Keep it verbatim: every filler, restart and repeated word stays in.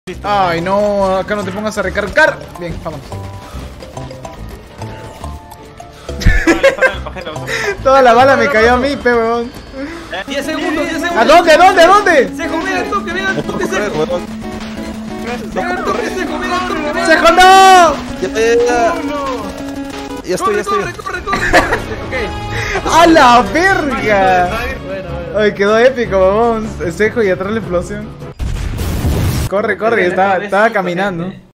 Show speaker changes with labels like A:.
A: Ay, no, acá no te pongas a recargar. Bien, vámonos. Toda la bala me cayó a mí, pe huevón.
B: diez segundos, diez segundos.
A: ¿A dónde, a dónde, a dónde?
B: Sejo, mira el toque, mira el toque, Sejo. Mira el toque, Sejo, mira el toque, mira.
A: ¡Sejo, no!
C: Ya estoy, ya estoy.
B: Corre, corre, corre, corre.
A: ¡A la verga! Ay, quedó épico, huevón. Sejo y atrás la explosión. Corre, corre, estaba, estaba caminando.